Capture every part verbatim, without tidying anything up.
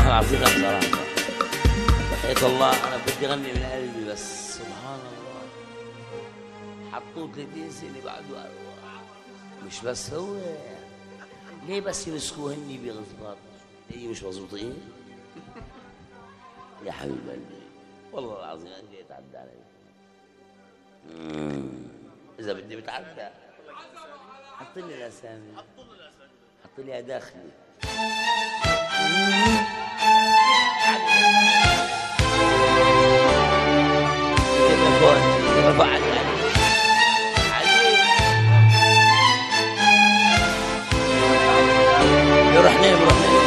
العظيم بصراحة وحياة الله أنا بدي أغني من قلبي بس سبحان الله حطوه ثلاثين سنة بعده مش بس هو ليه بس يمسكوه هني بغلطات هي مش مظبوطين يا حبيب قلبي والله العظيم أنا جاي أتعدى علي إذا بدي بتعدى حط لي الأسامي حط لي أداخلي رفع علي روح نام روح نام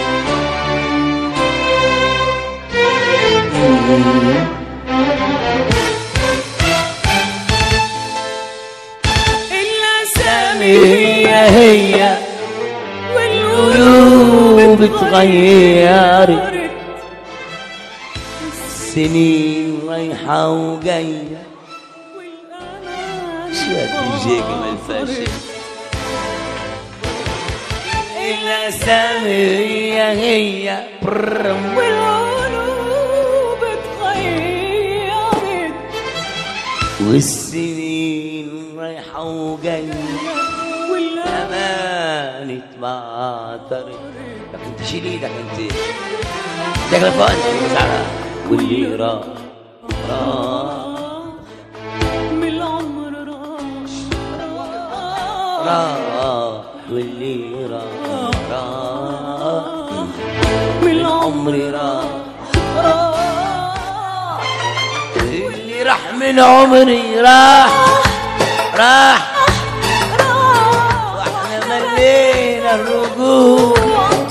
الأسامي هي هي والقلوب اتغيرت سنين رايحة وجاية شاد يجيك من الفاشل الأسامي هي هي والقلوب اتغيرت والسنين رايحة وجاية والأمانة اتبعترت لك انت شيل ايدك انت ايدك لفوق انت مزعلة واللي راح راح من العمر راح راح واللي راح راح من العمر عمري راح راح اللي راح من عمري راح راح واحنا ملينا الرجوع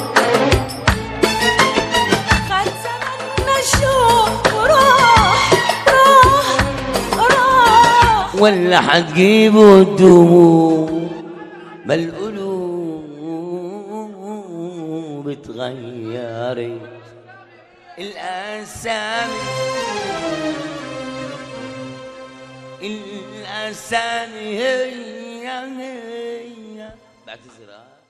خد زمننا الشوق وراح راح راح ولا حتجيبوا الدموع ما القلوب اتغيرت الأسامي الأسامي هي هي بعتذر